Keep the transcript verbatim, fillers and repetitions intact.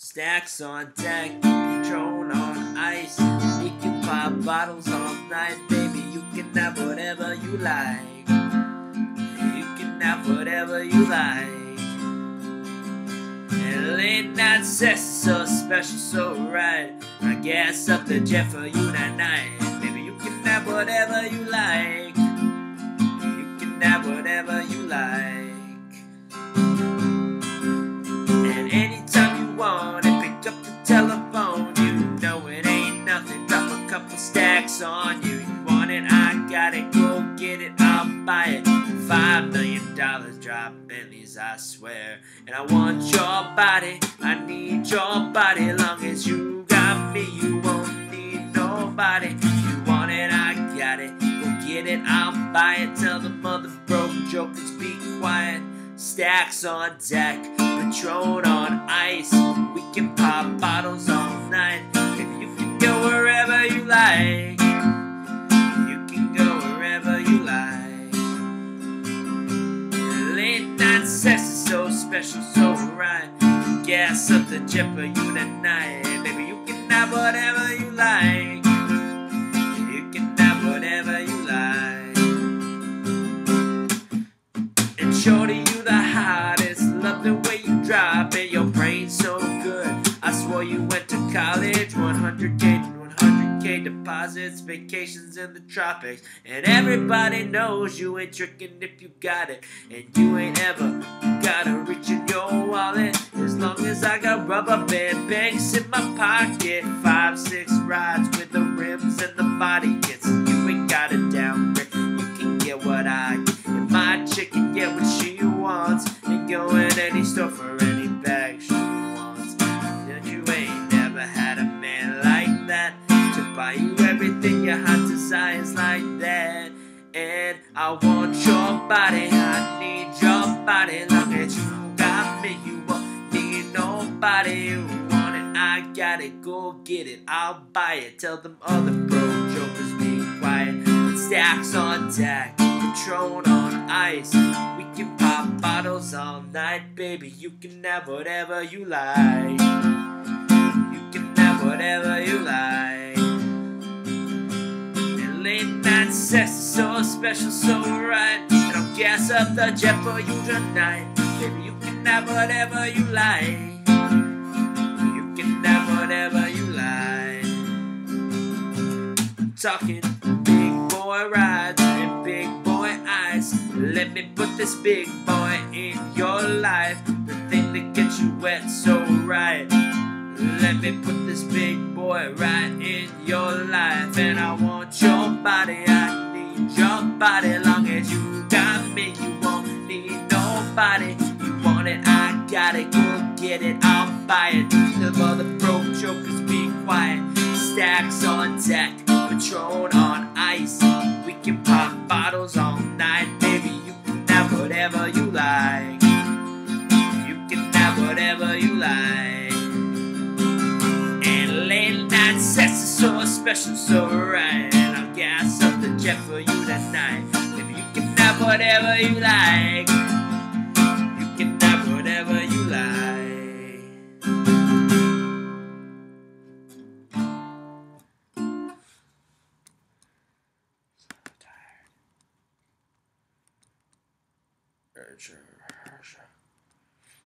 Stacks on deck, Patron on ice. We can pop bottles all night, baby. You can have whatever you like. You can have whatever you like. And late night sex is so special, so right. I gas up the jet for you tonight, baby. You can have whatever you like. You can have whatever you like. And anytime you want it, pick up the telephone. You know it ain't nothing. Drop a couple stacks on you. You want it, I got it. Go get it, I'll buy it. Five million dollars, drop Bentleys, I swear. And I want your body, I need your body. Long as you got me, you won't need nobody. You want it, I got it. Go get it, I'll buy it. Tell the mother broke jokers be quiet. Stacks on deck, Patron on ice. We can pop bottles all night. Baby, you can go wherever you like. You can go wherever you like. Late night sex is so special, so right. Gas up the jet for you tonight. Baby, you can have whatever you like. You can have whatever you like. And shorty, you the hottest. Love the way you drop it. Your brain's so good. I swore you went to college. one hundred K, one hundred K deposits, vacations in the tropics. And everybody knows you ain't tricking if you got it. And you ain't ever gotta reach in your wallet. As long as I got rubber band banks in my pocket. Five, six rides with the rims and the body kits. You ain't got it down, Rick. You can get what I get. And my chick can get what she wants. And go in any store for any bag she wants. And you ain't never had a man like that to buy you everything your heart desires like that. And I want your body, I need your body. Long as you got me, you won't need nobody. You want it, I got it, go get it, I'll buy it. Tell them other broke jokers be quiet. Stacks on deck, Patron on ice. We can pop bottles all night, baby. You can have whatever you like. You can have whatever you like. And late night sex is so special, so right. And I'll gas up the jet for you tonight, baby. You can have whatever you like. You can have whatever you like. I'm talking big boy rides and big boy eyes. Let me put this big boy in your life, the thing that gets you wet so right. Let me put this big boy right in your life. And I want your body, I need your body. Long as you got me, you won't need nobody. You want it, I got it, go get it, I'll buy it. The mother broke jokers be quiet. Stacks on deck, Patron on ice. We can pop bottles all night, baby. You can have whatever you like. You can have whatever you like. And late night sex is so special, so right. And I'll gas up the jet for you tonight, baby. You can have whatever you like. You can have whatever you like. Tired. Urge, urge.